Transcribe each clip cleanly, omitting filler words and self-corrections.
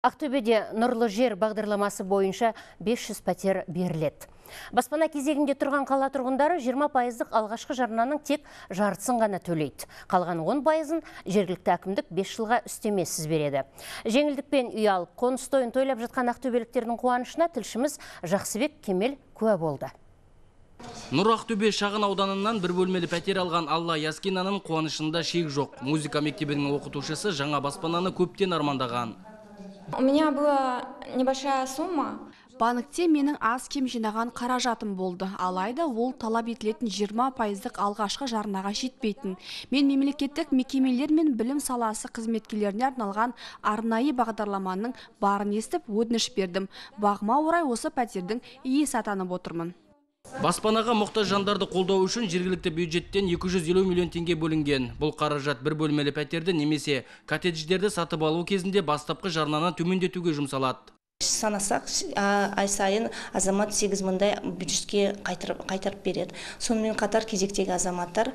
Ақтөбеде нұрлы жер бағдарламасы бойынша 500 пәтер беріледі. Баспана кезегінде тұрған қала тұрғындары 20% алғашқы жарнаның тек жартысын ғана төлейді. Қалған 10%-ын жергілікті әкімдік 5 жылға үстемесіз береді. Жеңілдікпен үй алып, қоныс тойын тойлап жатқан ақтөбеліктердің қуанышына тілшіміз Жақсыбек Кемел куә болды. Нұр Ақтөбе шағын ауданынан бір бөлмелі пәтер алған Алла Яскинаның қуанышында шек жоқ. Музыка мектебінің оқытушысы жаңа баспананы көптен армандаған. У меня была небольшая сумма. Банкте менің аз кем жинаған қаражатым болды. Алайда ол талап етілетін 20% алғашқы жарнаға жетпейтін. Мен мемлекеттік мекемелер мен білім саласы қызметкерлеріне арналған арнайы бағдарламаның барын естіп өтініш бердім. Бағыма орай осы пәтердің иесі атанып отырмын. Баспанаға мұқтаж жандарды қолдау үшін жергілікті бюджеттен 250 миллион теңге бөлінген. Бұл қаражат бір бөлмелі пәтерді немесе коттедждерді сатып алу кезінде бастапқы жарнаны төмендетуге жұмсалады. Санасақ, ай сайын азамат 8 мыңдай бюджетке қайтарып береді. Сонымен қатар кезектегі азаматтар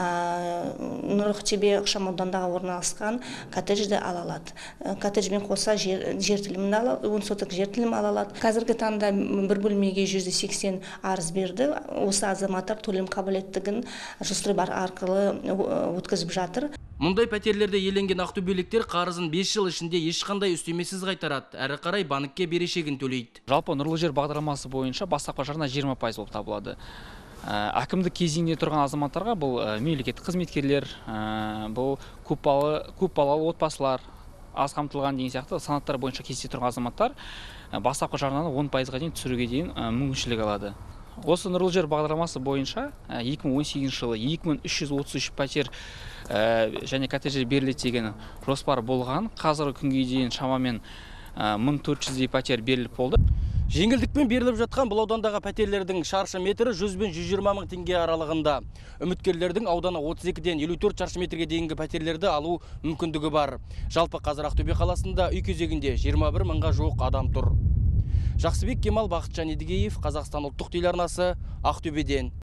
Нұр Ақтөбе ықшамаудандағы орналасқан коттеджді ала алады. Коттеджбен қоса жер телімін ала, 10 сотық жер телімін ала алады. Қазіргі таңда бір бөлмеге 180 арыз берді. Осы азаматтар төлем қабілеттігін жоспар арқылы өткізіп жатыр. Мұндай пәтерлерді еленген ақтөбеліктер қарызын 5 жыл ішінде ешқандай үстемесіз қайтарады. Әрі қарай банкке берешегін төлейді. Жалпы нұрлы жер бағдарламасы бойынша бастапқы жарна 20% болып табылады. Әкімдік кезеңде тұрған азаматтарға бұл мемлекеттік қызметкерлер, бұл көпбалалы отбасылар, аз қамтылған деген сияқты санаттар бойынша кезекте тұрған азаматтар бастапқы жарнаны 10%-ға дейін түсіруге дейін мүмкіншілік алады. Осы нұрлы жер бағдарламасы бойынша 2018 жылы 2333 пәтер және коттедждер беріледі деген жоспар болған. Қазіргі күнге дейін шамамен 1400 пәтер беріліп болды. Жеңілдікпен беріліп жатқан бұл аудандағы пәтерлердің шаршы метрі 100 бен 120 мың теңге аралығында. Үміткерлердің ауданы 32-ден 54 шаршы метрге дейінгі пәтерлерді алу мүмкіндігі бар. Жалпы қазір Ақтөбе қаласында үй кезегінде 21 мыңға жуық адам тұр. Жақсыбек Кемал, Бақытжан Едігеев, Қазақстан ұлттық телеарнасы, Ақтөбеден.